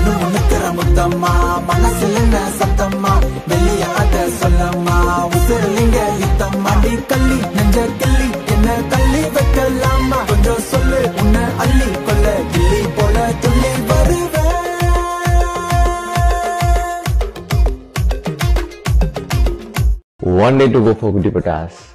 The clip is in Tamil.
முன்னுக்குற முத்தம்மா மனசுல என்ன சத்தம்மா வெளிய அத சொல்லம்மா உசுரலிங்க யுத்தம்மா நீ கள்ளி நெஞ்ச கிள்ளி என்ன கள்ளி வைக்கலாமா கொஞ்சம் சொல்லு உன்னை அள்ளி கொள்ள கிள்ளி போல துள்ளி வருவேன். One day to go for Goody Patas.